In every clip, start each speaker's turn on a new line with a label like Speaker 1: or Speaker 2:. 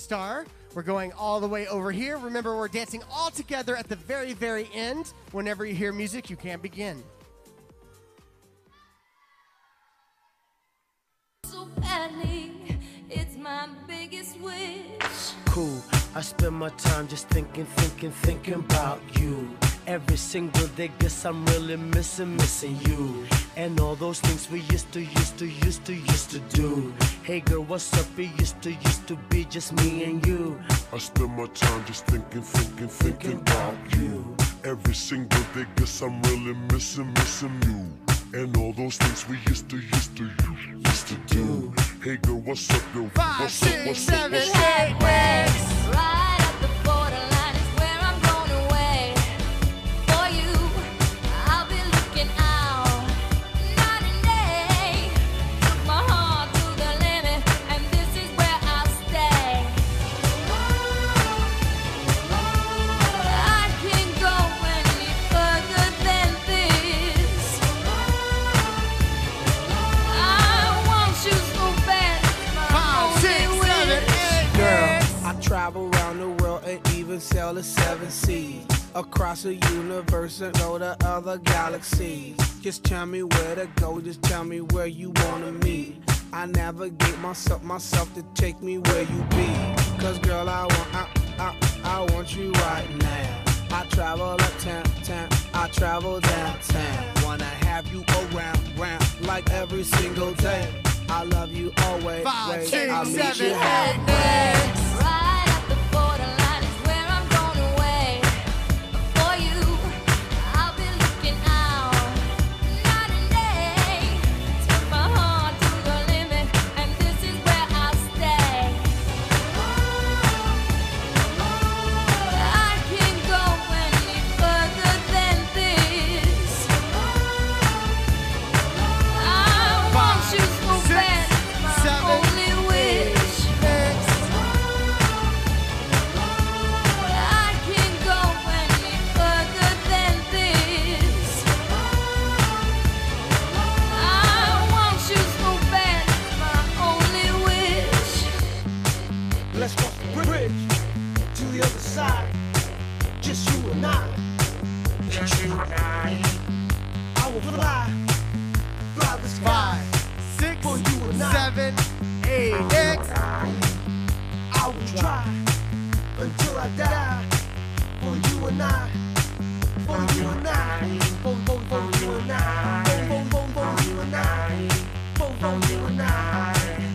Speaker 1: star. We're going all the way over here. Remember, we're dancing all together at the very, very end. Whenever you hear music, you can begin.
Speaker 2: So badly, it's my biggest wish.
Speaker 3: Cool, I spend my time just thinking about you. Every single day, guess I'm really missing you. And all those things we used to do. Hey girl, what's up? It used to be just me and you.
Speaker 4: I spend my time just thinking about you. Every single day, guess I'm really missing you. And all those things we used to do. Hey girl, what's up, yo?
Speaker 1: 5, 6, 7, 8,
Speaker 2: Right at the borderline is where I'm going away. For you, I'll be looking out night and day. Took my heart to the limit, and this is where I'll stay. I can't go any further than this. I want you so bad, my
Speaker 1: 5, 6,
Speaker 2: only
Speaker 1: 7,
Speaker 2: wish.
Speaker 1: 8,
Speaker 5: Girl, I travel around the world and even sail the 7 seas. Across the universe and go to other galaxies. Just tell me where to go, just tell me where you wanna meet. I navigate myself to take me where you be. Cause girl, I want you right now. I travel uptown, I travel downtown. Wanna have you around, like every single day. I love you always.
Speaker 1: 5, 6,
Speaker 5: I'll meet
Speaker 1: 7,
Speaker 5: you
Speaker 1: 8,
Speaker 5: halfway.
Speaker 2: Right at the borderline is where I'm going away. For you, I'll be looking out night and day. Took my heart to the limit, and this is where I'll stay. I can't go any further than this. I want you so
Speaker 1: 6,
Speaker 2: bad, my
Speaker 1: 7,
Speaker 2: only wish.
Speaker 1: 6.
Speaker 2: I can't go any further than this. I want you so bad, my only wish.
Speaker 5: Let's cross the bridge to the other side. Just you and I. Just you and I will fly the sky
Speaker 1: 5, 6,
Speaker 5: for you and I.
Speaker 1: 7, 8, X.
Speaker 5: I will try until I die for you and I. For you and I. For you and I. For you and I. For you and I.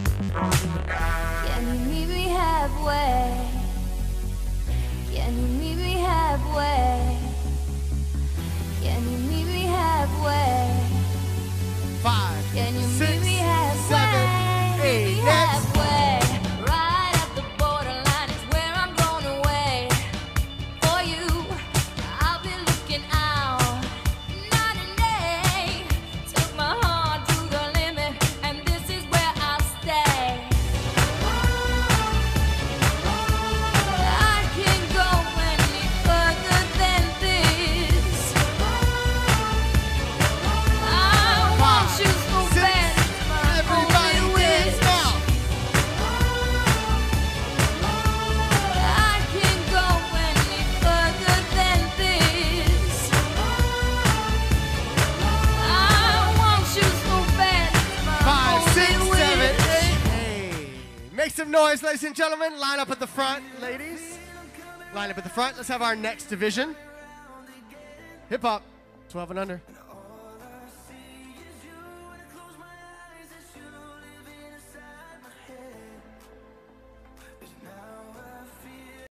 Speaker 2: Can you meet me halfway? Can you meet me halfway? Can you meet me halfway?
Speaker 1: 5,
Speaker 2: Can you
Speaker 1: 6,
Speaker 2: meet me
Speaker 1: 7,
Speaker 2: halfway?
Speaker 1: 8,
Speaker 2: Meet me
Speaker 1: X.
Speaker 2: halfway. Right at the borderline is where I'm going away. For you, I'll be looking out night and day. Took my heart to the limit, and this is where I'll stay. I can't go any further than this. I want you so
Speaker 1: 6,
Speaker 2: bad, my
Speaker 1: everybody
Speaker 2: only
Speaker 1: dance
Speaker 2: wish.
Speaker 1: now.
Speaker 2: I can't go any further than this. I want you so bad, my
Speaker 1: 5, 6,
Speaker 2: only
Speaker 1: 7, 8.
Speaker 2: wish.
Speaker 1: Hey. Make some noise, ladies and gentlemen. Line up at the front, ladies. Line up at the front. Let's have our next division. Hip hop, 12 and under.